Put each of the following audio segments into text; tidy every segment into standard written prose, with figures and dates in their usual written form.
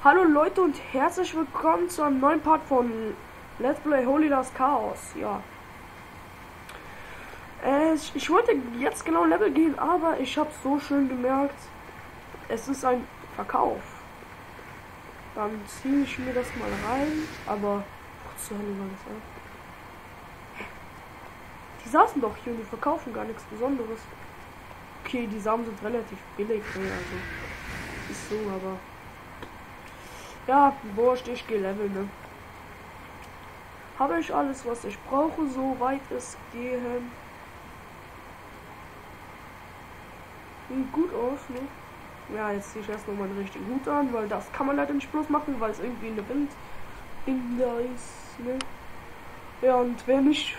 Hallo Leute und herzlich willkommen zu einem neuen Part von Let's Play Holy Last Chaos. Ja. Ich wollte jetzt genau Level gehen, aber ich habe so schön gemerkt, es ist ein Verkauf. Dann ziehe ich mir das mal rein, aber was zur Hölle war das an? Die saßen doch hier und die verkaufen gar nichts Besonderes. Okay, die Samen sind relativ billig, ne? Also ist so, aber ja, wurscht, ich gehe leveln, ne? Habe ich alles, was ich brauche, soweit es gehen. Sieht gut aus, ne? Ja, jetzt ziehe ich erst noch mal den richtigen Hut an, weil das kann man leider nicht bloß machen, weil es irgendwie eine Wind in da ist, ne? Ja, und wer nicht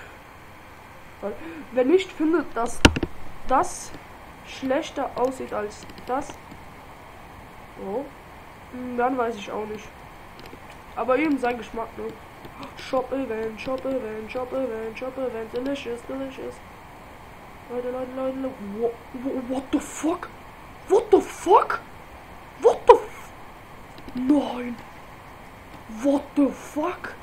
findet, dass das schlechter aussieht als das, oh, dann weiß ich auch nicht. Aber eben sein Geschmack, ne? Shop Event, Shop Event, Shop Event, Shop Event, delicious, delicious. Leute. What the fuck? What the fuck? What the f... Nein. What the fuck?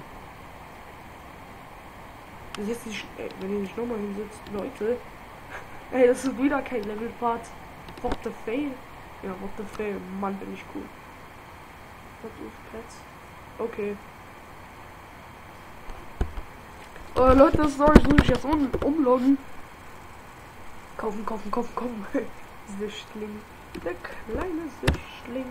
Das ist nicht, wenn ihr nicht nochmal hinsetzt, Leute. Ey, das ist wieder kein Levelpart. What the fail? Ja, what the fail. Mann, bin ich cool. Was ist Pets? Okay. Leute, sorry, ich muss mich jetzt umloggen. Kaufen. Süchtling. Der kleine Süchtling.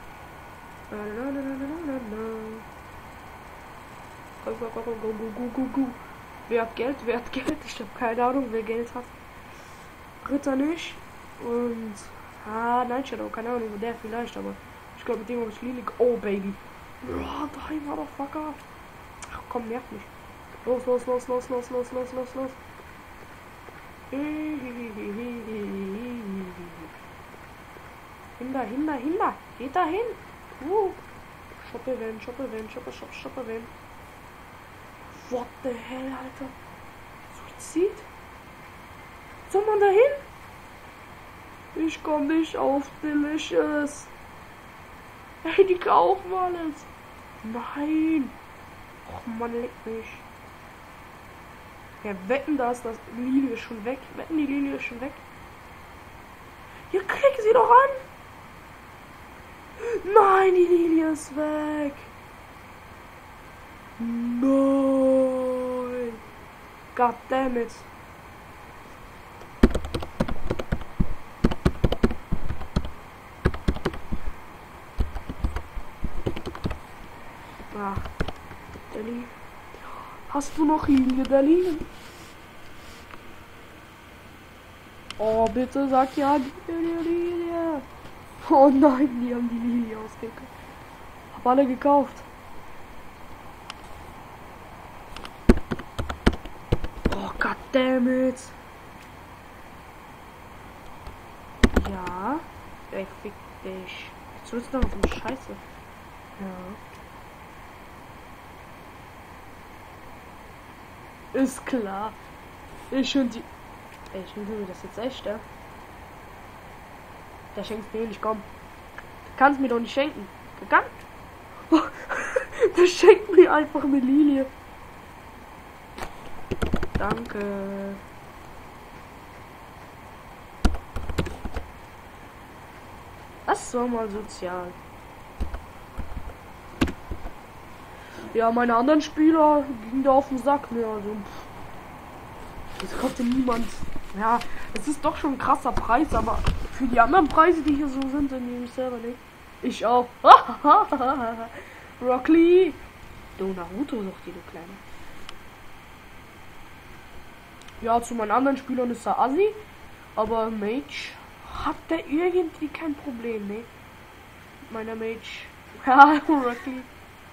Go. Wer hat Geld? Ich habe keine Ahnung, wer Geld hat. Ritter nicht. Und Night Shadow, keine Ahnung, wo der vielleicht, aber ich glaube mit dem habe ich Lilik. Oh Baby. Drei Motherfucker. Ach komm, nervt mich. Los. Hinder. Geht da hin. Shop Event. What the hell, Alter? Suizid? Soll man da hin? Ich komm nicht auf Delicious. Hey, die kaufen alles. Nein. Och man, leck mich. Ja, wetten das Lilie ist schon weg. Wetten die Lilie ist schon weg. Ja, krieg sie doch an. Nein, die Lilie ist weg. Nein. God damn it. Ach, Deli. Hast du noch Lilie, Deli? Oh, bitte sag ja, die Lilie. Oh nein, die haben die Lilie ausgekauft. Hab alle gekauft. Oh, goddammit. Ja. Ey, fick dich. Jetzt willst du doch so eine Scheiße. Ja. Ist klar. Ich finde mir das jetzt echt, ja? Der schenkt mir nicht, komm. Du kannst mir doch nicht schenken. Gegangen? Oh, der schenkt mir einfach eine Lilie. Danke. Das war mal sozial. Ja, meine anderen Spieler gingen da auf den Sack, ne, also. Das konnte niemand. Ja, es ist doch schon ein krasser Preis, aber für die anderen Preise, die hier so sind, dann nehme ich selber nicht. Ich auch. Rock Lee. Du Naruto sucht die, du Kleine. Ja, zu meinen anderen Spielern ist er Assi, aber Mage hat der irgendwie kein Problem, ne? Meiner Mage. Ja, Rock Lee.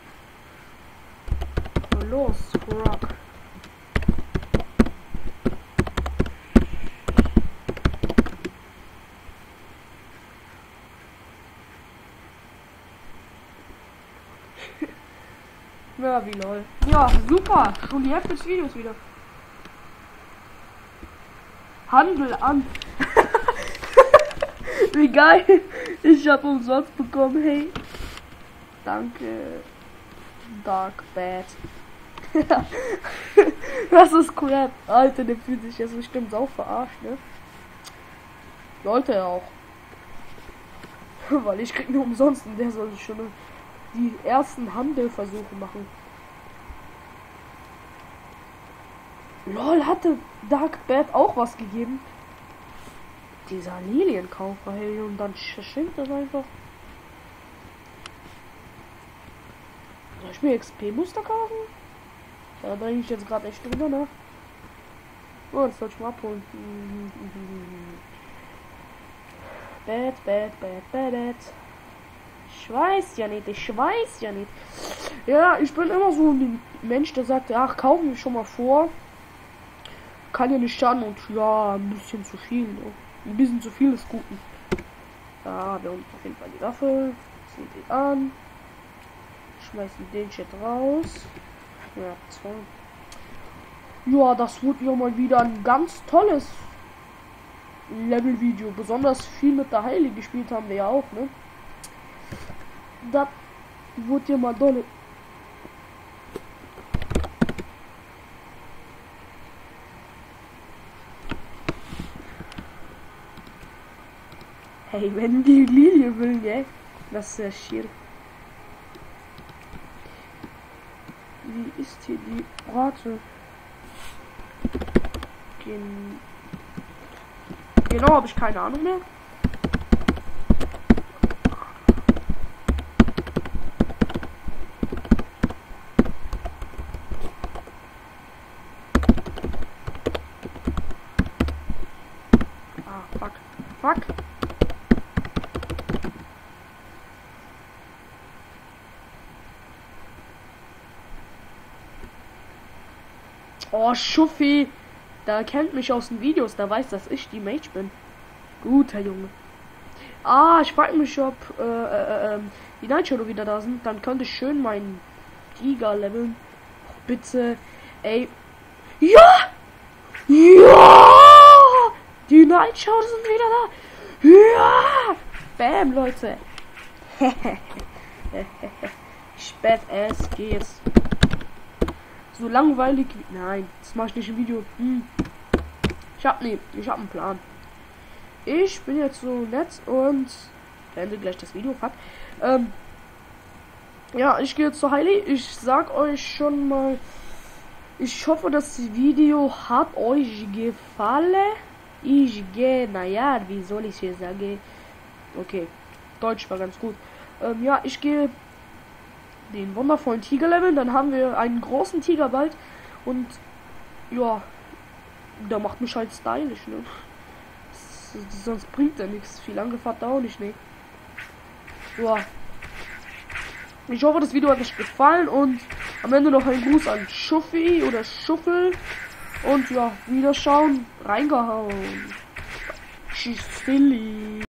Los, Rock. Ja, wie lol. Ja, super. Schon die Hälfte des Videos wieder. Handel an. Wie geil. Ich hab umsonst bekommen, hey. Danke. Dark Bad. Das ist crap. Alter, der fühlt sich jetzt bestimmt sau verarscht, ne? Leute ja auch. Weil ich krieg nur umsonst und der soll schon die ersten Handelversuche machen. Lol, hatte Dark Bad auch was gegeben? Dieser Lilienkaufer, hey, und dann schenkt das einfach. Soll ich mir XP-Muster kaufen? Da denke ich jetzt gerade echt drüber nach. Oh, das soll ich mal abholen. Bad. Ich weiß ja nicht. Ja, ich bin immer so ein Mensch, der sagt, ach, kaufen wir schon mal vor. Kann ja nicht schaden und ja, ein bisschen zu viel. Ne? Ein bisschen zu viel ist gut. Da haben wir unten auf jeden Fall die Waffe. Ziehen die an. Schmeißen den Chat raus. Ja, 2. Ja, das wurde ja mal wieder ein ganz tolles Level-Video. Besonders viel mit der Heili gespielt haben wir ja auch, ne? Das wurde ja mal dolle. Hey, wenn die Lilie will, gell? Das ist sehr schier. Wie ist hier die Rate? Genau, habe ich keine Ahnung mehr. Ah, fuck. Oh, Schuffi. Der kennt mich aus den Videos. Der weiß, dass ich die Mage bin. Guter Junge. Ah, ich frage mich, ob die Night Shadow wieder da sind. Dann könnte ich schön meinen Tiger leveln. Oh, bitte. Ey. Ja! Ja! Die Night Shadow sind wieder da. Ja! Bam, Leute. Spät es geht's. So langweilig. Nein, das mache ich nicht im Video. Ich hab einen Plan. Ich bin jetzt so nett und beende gleich das Video. Fuck. Ja, ich gehe jetzt zur Heili. Ich sag euch schon mal, ich hoffe, das Video hat euch gefallen. Ich gehe, naja, wie soll ich hier sagen? Okay, Deutsch war ganz gut. Ja, ich gehe den wundervollen Tiger leveln, dann haben wir einen großen Tiger bald und ja, der macht mich halt stylisch, ne? Sonst bringt er nichts. Viel Angefahrt auch nicht, ne? Ja. Ich hoffe, das Video hat euch gefallen und am Ende noch ein Gruß an Schuffi oder Schuffel und ja, Wiederschauen, reingehauen. Tschüss, Silly.